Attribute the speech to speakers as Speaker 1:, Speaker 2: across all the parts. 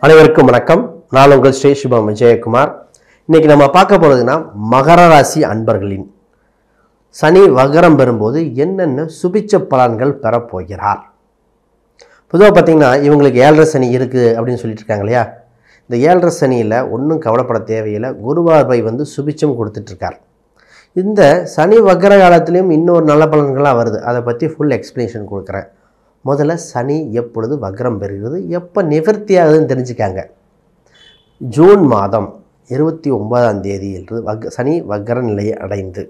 Speaker 1: அனைவருக்கும் வணக்கம். நான் உங்கள் ஸ்ரீ சுபம் விஜயகுமார். இன்னைக்கு நம்ம பார்க்க போறதுன்னா மகர ராசி அன்பர்களின் சனி வக்ரம் பெறும்போது என்னென்ன சுபிச்ச பலன்கள் பெறப்போகிறார். பொதுவாக பார்த்தீங்கன்னா இவங்களுக்கு 7.5 சனி இருக்குது அப்படின்னு சொல்லிட்டு இருக்காங்க இல்லையா. இந்த 7.5 சனியில் ஒன்றும் கவலைப்பட தேவையில்லை. குருவார்வை சுபிச்சம் கொடுத்துட்ருக்கார். இந்த சனி வக்ர காலத்துலேயும் இன்னொரு நல்ல பலன்களாக வருது. அதை பற்றி ஃபுல் எக்ஸ்ப்ளனேஷன் கொடுக்குறேன். முதல்ல சனி எப்பொழுது வக்ரம் பெறுகிறது, எப்போ நிவர்த்தி ஆகுதுன்னு தெரிஞ்சுக்காங்க. ஜூன் மாதம் 29ஆம் தேதியில் சனி வக்ர நிலையை அடைந்து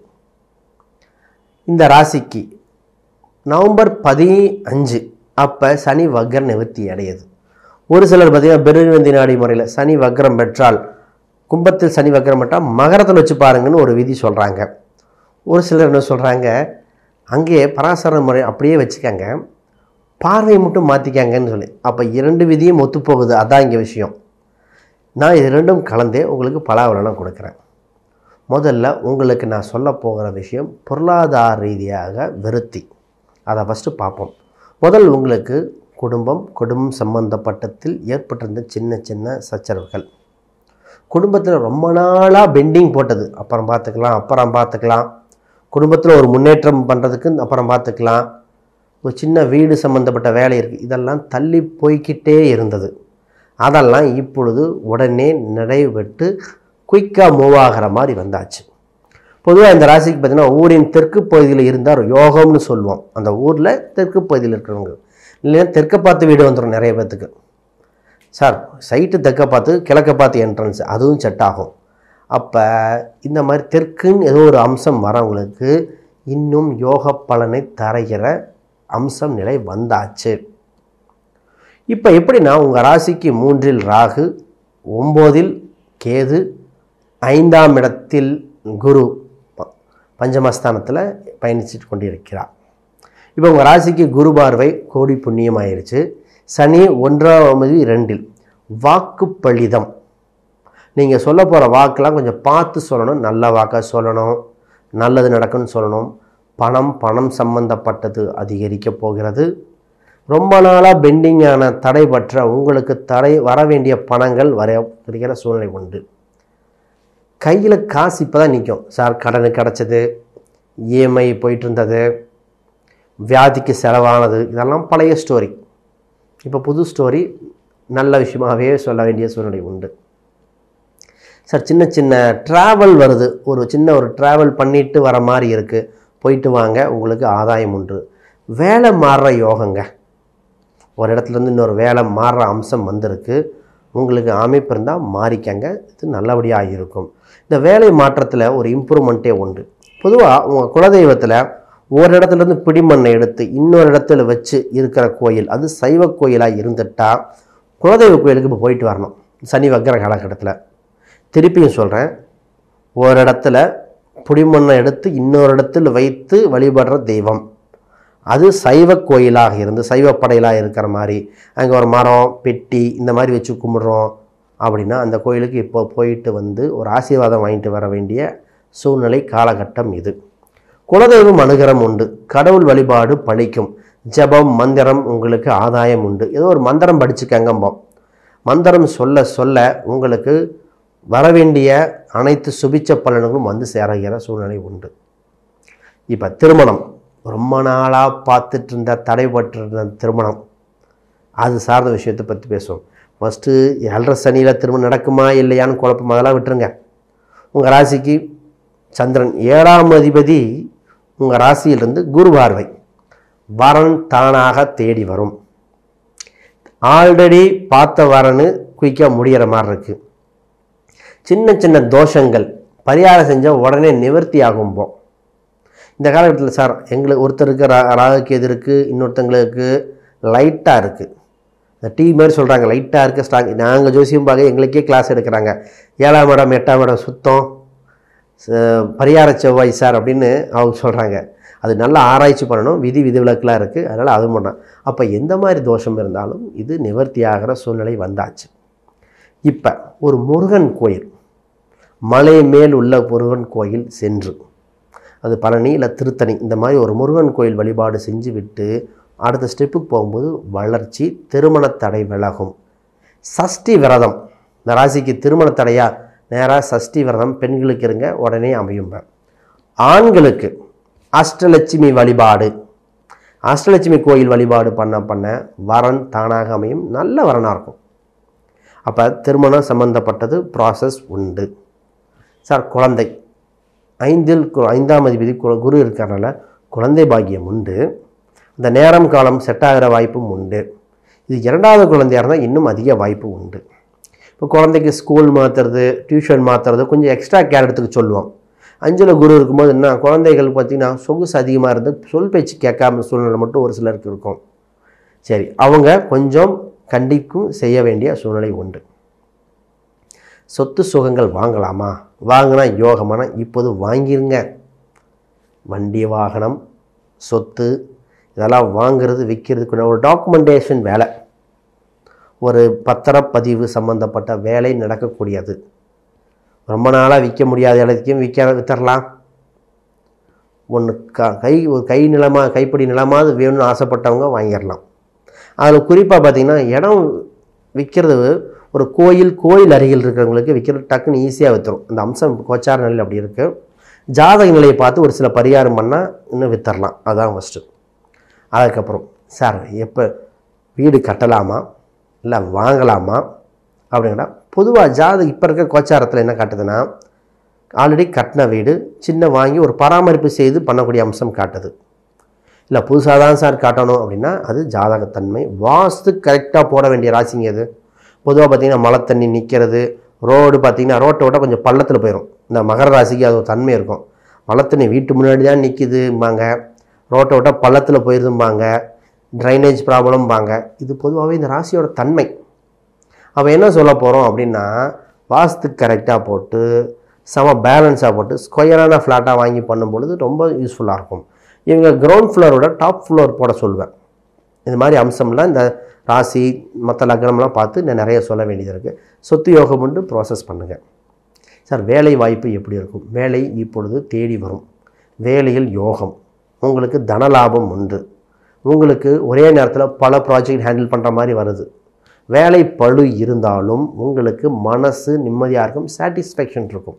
Speaker 1: இந்த ராசிக்கு நவம்பர் 15 அப்போ சனி வக்ர நிவர்த்தி அடையுது. ஒரு சிலர் பார்த்திங்கன்னா பெருநிதி நாடி முறையில் சனி வக்ரம் பெற்றால், கும்பத்தில் சனி வக்ரம் பெற்றால் மகரத்தில் வச்சு பாருங்கன்னு ஒரு விதி சொல்கிறாங்க. ஒரு சிலர் என்ன சொல்கிறாங்க, அங்கேயே பராசர முறை அப்படியே வச்சுக்காங்க, பார்வை மட்டும் மாற்றிக்காங்கன்னு சொல்லி. அப்போ 2 விதியும் ஒத்துப்போகுது. அதான் இங்கே விஷயம். நான் இது ரெண்டும் கலந்தே உங்களுக்கு பலாவலனம் கொடுக்குறேன். முதல்ல உங்களுக்கு நான் சொல்ல போகிற விஷயம் பொருளாதார ரீதியாக விருத்தி. அதை ஃபஸ்ட்டு பார்ப்போம். முதல் உங்களுக்கு குடும்பம் சம்பந்தப்பட்டத்தில் ஏற்பட்டிருந்த சின்ன சின்ன சச்சரவுகள், குடும்பத்தில் ரொம்ப நாளாக பெண்டிங் போட்டது, அப்புறம் பார்த்துக்கலாம், குடும்பத்தில் ஒரு முன்னேற்றம் பண்ணுறதுக்கு அப்புறம் பார்த்துக்கலாம், ஒரு சின்ன வீடு சம்மந்தப்பட்ட வேலை இருக்குது, இதெல்லாம் தள்ளி போய்கிட்டே இருந்தது. அதெல்லாம் இப்பொழுது உடனே நிறைவேற்று குயிக்காக மூவ் ஆகிற மாதிரி வந்தாச்சு. பொதுவாக இந்த ராசிக்கு பார்த்திங்கன்னா ஊரின் தெற்கு பகுதியில் இருந்தால் யோகம்னு சொல்லுவோம். அந்த ஊரில் தெற்கு பகுதியில் இருக்கிறவங்க இல்லைன்னா தெற்க பார்த்து வீடு வந்துடும். நிறைய பேர்த்துக்கு சார் சைட்டு தெற்க பார்த்து கிழக்க பார்த்து என்ட்ரன்ஸ், அதுவும் செட் ஆகும். அப்போ இந்த மாதிரி தெற்குன்னு ஏதோ ஒரு அம்சம் வரவங்களுக்கு இன்னும் யோக பலனை தருகிற அம்சம் நிலை வந்தாச்சு. இப்போ எப்படின்னா உங்கள் ராசிக்கு 3இல் ராகு, 9இல் கேது, 5ஆம் இடத்தில் குரு பஞ்சமஸ்தானத்தில் பயணிச்சுட்டு கொண்டிருக்கிறார். இப்போ உங்கள் ராசிக்கு குரு பார்வை கோடி புண்ணியம் ஆயிடுச்சு. சனி 1ஆம் 2இல் வாக்கு பளிதம். நீங்கள் சொல்ல போகிற வாக்கெலாம் கொஞ்சம் பார்த்து சொல்லணும், நல்ல வாக்காக சொல்லணும், நல்லது நடக்குன்னு சொல்லணும். பணம் சம்பந்தப்பட்டது அதிகரிக்க போகிறது. ரொம்ப நாளாக பெண்டிங்கான தடைபற்ற உங்களுக்கு வர வேண்டிய பணங்கள் வருகிற சூழ்நிலை உண்டு. கையில் காசு இப்போ தான் நிற்கும். சார் கடனுக்கு கிடச்சது, இஎம்ஐ போயிட்டு இருந்தது, வியாதிக்கு செலவானது, இதெல்லாம் பழைய ஸ்டோரி. இப்போ புது ஸ்டோரி, நல்ல விஷயமாகவே சொல்ல வேண்டிய சூழ்நிலை உண்டு. சார் சின்ன சின்ன ட்ராவல் வருது, ஒரு ட்ராவல் பண்ணிட்டு வர மாதிரி இருக்குது, போயிட்டு வாங்க, உங்களுக்கு ஆதாயம் உண்டு. வேலை மாறுற யோகங்க, ஒரு இடத்துலேருந்து இன்னொரு வேலை மாறுற அம்சம் வந்திருக்கு. உங்களுக்கு அமைப்பு இருந்தால் மாறிக்கங்க, இது நல்லபடியாக இருக்கும். இந்த வேலை மாற்றத்தில் ஒரு இம்ப்ரூவ்மெண்ட்டே உண்டு. பொதுவாக உங்கள் குலதெய்வத்தில் ஒரு இடத்துலேருந்து பிடிமண்ணை எடுத்து இன்னொரு இடத்துல வச்சு இருக்கிற கோயில், அது சைவ கோயிலாக இருந்துட்டால் குலதெய்வ கோயிலுக்கு இப்போ போயிட்டு வரணும். சனி வக்ர காலகட்டத்தில் திருப்பியும் சொல்கிறேன், ஒரு இடத்துல புடிமண்ணை எடுத்து இன்னொரு இடத்துல வைத்து வழிபடுற தெய்வம், அது சைவ கோயிலாக இருந்து சைவப்படையிலாக இருக்கிற மாதிரி, அங்கே ஒரு மரம் பெட்டி இந்த மாதிரி வச்சு கும்பிட்றோம் அப்படின்னா அந்த கோயிலுக்கு இப்போ போயிட்டு ஒரு ஆசீர்வாதம் வாங்கிட்டு வர வேண்டிய சூழ்நிலை காலகட்டம் இது. குலதெய்வம் அனுகிரகம் உண்டு, கடவுள் வழிபாடு பழிக்கும், ஜபம் மந்திரம் உங்களுக்கு ஆதாயம் உண்டு. ஏதோ ஒரு மந்திரம் படிச்சுக்கங்கம்போம். மந்திரம் சொல்ல சொல்ல உங்களுக்கு வரவேண்டிய அனைத்து சுபிச்ச பலன்களும் வந்து சேருகிற சூழ்நிலை உண்டு. இப்போ திருமணம், ரொம்ப நாளாக பார்த்துட்டு இருந்த தடைபட்டிருந்த திருமணம், அது சார்ந்த விஷயத்தை பற்றி பேசுவோம். ஃபஸ்ட்டு 7.5 சனியில் திருமணம் நடக்குமா இல்லையான்னு குழப்பம், அதெல்லாம் விட்டுருங்க. உங்கள் ராசிக்கு சந்திரன் 7ஆம் அதிபதி உங்கள் ராசியிலிருந்து குரு பார்வை, வரன் தானாக தேடி வரும். ஆல்ரெடி பார்த்த வரன்னு குயிக்காக முடிகிற மாதிரி இருக்குது. சின்ன சின்ன தோஷங்கள் பரிகாரம் செஞ்சால் உடனே நிவர்த்தி ஆகும்போம். இந்த காலகட்டத்தில் சார் எங்களுக்கு ஒருத்தருக்கு ராகுக்கு எது இருக்குது, இன்னொருத்தங்களுக்கு லைட்டாக இருக்குது, இந்த டீ மாதிரி சொல்கிறாங்க, லைட்டாக இருக்குது ஸ்ட்ராங். நாங்கள் ஜோசியம் பார்க்க எங்களுக்கே கிளாஸ் எடுக்கிறாங்க. 7ஆம் இடம் 8ஆம் இடம் சுத்தம் பரிகார செவ்வாய் சார் அப்படின்னு அவங்க சொல்கிறாங்க. அது நல்லா ஆராய்ச்சி பண்ணணும், விதிவிலக்கெலாம் இருக்குது, அதனால் அது பண்ணலாம். அப்போ எந்த மாதிரி தோஷம் இருந்தாலும் இது நிவர்த்தி ஆகிற சூழ்நிலை வந்தாச்சு. இப்போ ஒரு முருகன் கோயில், மலை மேல் உள்ள முருகன் கோயில் சென்று, அது பழனி இல்லை திருத்தணி, இந்த மாதிரி ஒரு முருகன் கோயில் வழிபாடு செஞ்சு விட்டு அடுத்த ஸ்டெப்புக்கு போகும்போது வளர்ச்சி, திருமண தடை விலகும். சஷ்டி விரதம், இந்த ராசிக்கு திருமண தடையா, நேராக சஷ்டி விரதம் பெண்களுக்கு இருங்க, உடனே அமையும். ஆண்களுக்கு அஷ்டலட்சுமி வழிபாடு, அஷ்டலட்சுமி கோயில் வழிபாடு பண்ண வரன் தானாக அமையும், நல்ல வரனாக இருக்கும். அப்போ திருமணம் சம்பந்தப்பட்டது ப்ராசஸ் உண்டு. சார் குழந்தை, 5ஆம் அதிபதி குரு இருக்கிறனால குழந்தை பாக்கியம் உண்டு. இந்த நேரம் காலம் செட் ஆகிற வாய்ப்பும் உண்டு. இது 2வது குழந்தையாக இருந்தால் இன்னும் அதிக வாய்ப்பு உண்டு. இப்போ குழந்தைக்கு ஸ்கூல் மாற்றுறது, டியூஷன் மாற்றுறது, கொஞ்சம் எக்ஸ்ட்ரா கேர் எடுத்துக்க சொல்லுவோம். 5ல் குரு இருக்கும்போது என்ன, குழந்தைகள் பார்த்திங்கன்னா சொகுசு அதிகமாக இருந்து சொல் பேச்சு கேட்காம சூழ்நிலை மட்டும் ஒரு சிலருக்கு இருக்கும். சரி, அவங்க கொஞ்சம் கண்டிக்கும் செய்ய வேண்டிய சூழ்நிலை உண்டு. சொத்து சுகங்கள் வாங்கலாமா, வாங்கினா யோகமான இப்போது வாங்கிருங்க. வண்டி வாகனம் சொத்து இதெல்லாம் வாங்கிறது விற்கிறதுக்கு ஒரு டாக்குமெண்டேஷன் வேலை, ஒரு பத்திரப்பதிவு சம்பந்தப்பட்ட வேலை நடக்கக்கூடியது. ரொம்ப நாளாக விற்க முடியாத இடத்துக்கும் விற்றரலாம். ஒன்று ஒரு கைப்படி நிலமாவது வேணும்னு ஆசைப்பட்டவங்க வாங்கிடலாம். அதில் குறிப்பாக பார்த்திங்கன்னா இடம் விற்கிறது ஒரு கோயில் அருகில் இருக்கிறவங்களுக்கு விற்கிறது டக்குன்னு ஈஸியாக விற்றுரும். அந்த அம்சம் கோச்சார நிலையில் அப்படி இருக்குது. ஜாதக நிலையை பார்த்து ஒரு சில பரிகாரம் பண்ணால் இன்னும் விற்றுடலாம். அதுதான் ஃபஸ்ட்டு. அதுக்கப்புறம் சார் எப்போ வீடு கட்டலாமா இல்லை வாங்கலாமா அப்படின்னா, பொதுவாக இப்போ இருக்க கோச்சாரத்தில் என்ன காட்டுதுன்னா, ஆல்ரெடி கட்டின வீடு சின்ன வாங்கி ஒரு பராமரிப்பு செய்து பண்ணக்கூடிய அம்சம் காட்டுது. இல்லை புதுசாக தான் சார் காட்டணும் அப்படின்னா அது ஜாதகத்தன்மை. வாஸ்து கரெக்டாக போட வேண்டிய ராசிங்க அது. பொதுவாக பார்த்திங்கன்னா மழை தண்ணி நிற்கிறது, ரோடு பார்த்திங்கன்னா ரோட்டை விட கொஞ்சம் பள்ளத்தில் போயிடும். இந்த மகர ராசிக்கு அது ஒரு தன்மை இருக்கும். மழை தண்ணி வீட்டு முன்னாடி தான் நிற்கிதும்பாங்க, ரோட்டை விட பள்ளத்தில் போயிருதும்பாங்க, ட்ரைனேஜ் ப்ராப்ளம்பாங்க. இது பொதுவாகவே இந்த ராசியோட தன்மை. அப்போ என்ன சொல்ல போகிறோம் அப்படின்னா, வாஸ்து கரெக்டாக போட்டு பேலன்ஸாக போட்டு ஸ்கொயரான ஃப்ளாட்டாக வாங்கி பண்ணும்பொழுது ரொம்ப யூஸ்ஃபுல்லாக இருக்கும். இவங்க கிரவுண்ட் ஃப்ளோரோட டாப் ஃப்ளோர் போட சொல்லுவேன். இந்த மாதிரி அம்சம்லாம் இந்த ராசி மற்ற லக்னம்லாம் பார்த்து நான் நிறைய சொல்ல வேண்டியது இருக்குது. சொத்து யோகம் உண்டு, ப்ராசஸ் பண்ணுங்கள். சார் வேலை வாய்ப்பு எப்படி இருக்கும்? வேலை இப்பொழுது தேடி வரும். வேலையில் யோகம், உங்களுக்கு தனலாபம் உண்டு. உங்களுக்கு ஒரே நேரத்தில் பல ப்ராஜெக்ட் ஹேண்டில் பண்ணுற மாதிரி வருது. வேலை பளு இருந்தாலும் உங்களுக்கு மனசு நிம்மதியாக இருக்கும், சாட்டிஸ்ஃபேக்ஷன் இருக்கும்.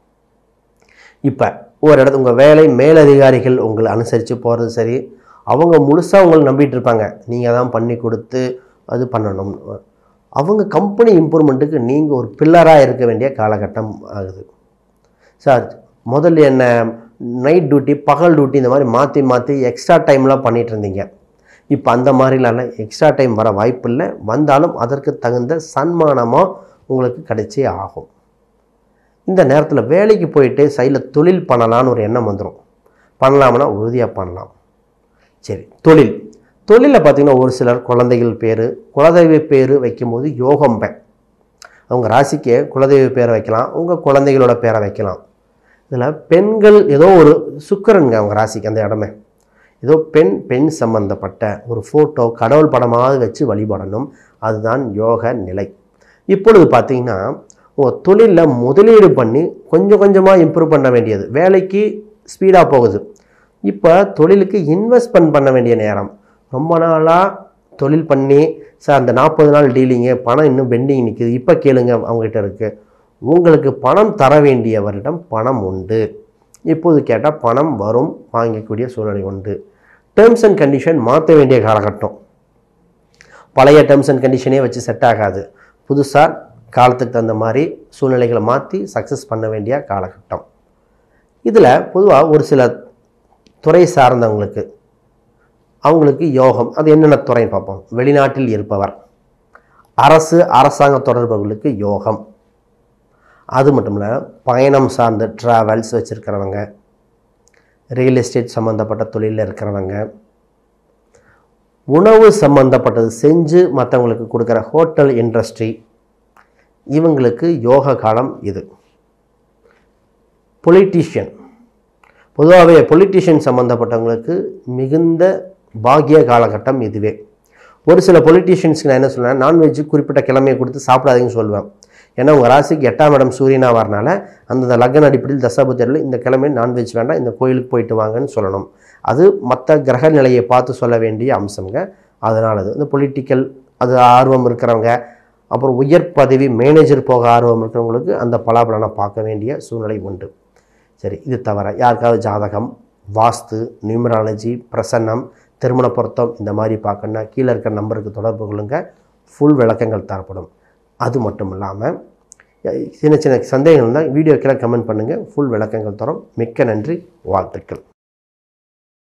Speaker 1: இப்போ ஒரு இடத்துல உங்கள் வேலை மேலதிகாரிகள் உங்களை அனுசரித்து போகிறது சரி, அவங்க முழுசாக உங்களை நம்பிட்டு இருப்பாங்க, நீங்கள் தான் பண்ணி கொடுத்து அது பண்ணணும். அவங்க கம்பெனி இம்ப்ரூவ்மெண்ட்டுக்கு நீங்கள் ஒரு பில்லராக இருக்க வேண்டிய காலகட்டம் ஆகுது. சார் முதல்ல என்ன நைட் டியூட்டி பகல் டியூட்டி இந்த மாதிரி மாற்றி எக்ஸ்ட்ரா டைம்லாம் பண்ணிகிட்டு இருந்தீங்க. இப்போ அந்த மாதிரிலாம் எக்ஸ்ட்ரா டைம் வர வாய்ப்பு இல்லை. வந்தாலும் அதற்கு தகுந்த சன்மானமாக உங்களுக்கு கிடைச்சே ஆகும். இந்த நேரத்தில் வேலைக்கு போயிட்டு சைடில் தொழில் பண்ணலான்னு ஒரு எண்ணம் வந்துடும். பண்ணலாம்னா உறுதியாக பண்ணலாம். சரி, தொழிலில் பார்த்திங்கன்னா ஒரு சிலர் குழந்தைகள் பேர், குலதெய்வ பேர் வைக்கும்போது யோகம் அவங்க ராசிக்கு குலதெய்வ பேரை வைக்கலாம், உங்கள் குழந்தைகளோட பேரை வைக்கலாம். இதில் பெண்கள் ஏதோ ஒரு சுக்கிரனுங்க அவங்க ராசிக்கு அந்த இடமே ஏதோ பெண் சம்பந்தப்பட்ட ஒரு ஃபோட்டோ கடவுள் படமாக வச்சு வழிபடணும். அதுதான் யோக நிலை. இப்பொழுது பார்த்திங்கன்னா உங்கள் தொழிலில் முதலீடு பண்ணி கொஞ்சமாக இம்ப்ரூவ் பண்ண வேண்டியது, வேலைக்கு ஸ்பீடாக போகுது. இப்போ தொழிலுக்கு இன்வெஸ்ட்மெண்ட் பண்ண வேண்டிய நேரம். ரொம்ப நாளாக தொழில் பண்ணி சார் அந்த 40 நாள் டீலிங்கு பணம் இன்னும் பெண்டிங் நிற்குது, இப்போ கேளுங்க அவங்ககிட்ட இருக்குது. உங்களுக்கு பணம் தர வேண்டியவரிடம் பணம் உண்டு. இப்போது கேட்டால் பணம் வரும், வாங்கக்கூடிய சூழ்நிலை உண்டு. டேர்ம்ஸ் அண்ட் கண்டிஷன் மாற்ற வேண்டிய காலகட்டம். பழைய டேர்ம்ஸ் அண்ட் கண்டிஷனே வச்சு செட் ஆகாது. புதுசாக காலத்துக்கு தகுந்த மாதிரி சூழ்நிலைகளை மாற்றி சக்ஸஸ் பண்ண வேண்டிய காலகட்டம். இதில் பொதுவாக ஒரு சில துறை சார்ந்தவங்களுக்கு அவங்களுக்கு யோகம். அது என்னென்ன துறைன்னு பார்ப்போம். வெளிநாட்டில் இருப்பவர், அரசாங்க தொடர்புகளுக்கு யோகம். அது மட்டும் இல்லை, பயணம் சார்ந்த ட்ராவல்ஸ் வச்சுருக்கிறவங்க, ரியல் எஸ்டேட் சம்மந்தப்பட்ட தொழிலில் இருக்கிறவங்க, உணவு சம்மந்தப்பட்டது செஞ்சு மற்றவங்களுக்கு கொடுக்குற ஹோட்டல் இண்டஸ்ட்ரி, இவங்களுக்கு யோக காலம் இது. பொலிட்டீஷியன், பொதுவாகவே பொலிட்டீஷியன் சம்மந்தப்பட்டவங்களுக்கு மிகுந்த பாக்கிய காலகட்டம் இதுவே. ஒரு சில பொலிட்டீஷியன்ஸ்க்கு நான் என்ன சொல்லுவேன், நான்வெஜ்ஜு குறிப்பிட்ட கிழமையை கொடுத்து சாப்பிடாதீங்கன்னு சொல்லுவேன். ஏன்னா உங்கள் ராசிக்கு 8ஆம் இடம் சூரியனாக வரனால அந்த லக்ன அடிப்படையில் தசாபுத்தியில் இந்த கிழமை நான்வெஜ் வேண்டாம், இந்த கோயிலுக்கு போயிட்டு வாங்கன்னு சொல்லணும். அது மற்ற கிரக நிலையை பார்த்து சொல்ல வேண்டிய அம்சங்க. அதனால் அது இந்த பொலிட்டிக்கல் அது ஆர்வம் இருக்கிறவங்க, அப்புறம் உயர் பதவி மேனேஜர் போக ஆர்வம் இருக்கிறவங்களுக்கு அந்த பலாபலனை பார்க்க வேண்டிய சூழ்நிலை உண்டு. சரி, இது தவிர யாருக்காவது ஜாதகம், வாஸ்து, நியூமராலஜி, பிரசன்னம், திருமண பொருத்தம் இந்த மாதிரி பார்க்கணுன்னா கீழே இருக்கிற நம்பருக்கு தொடர்பு கொள்ளுங்க. ஃபுல் விளக்கங்கள் தரப்படும். அது மட்டும் இல்லாமல் சின்ன சின்ன சந்தேகங்கள் இருந்தால் வீடியோக்கெல்லாம் கமெண்ட் பண்ணுங்கள். ஃபுல் விளக்கங்கள் தரோம். மிக்க நன்றி, வாழ்த்துக்கள்.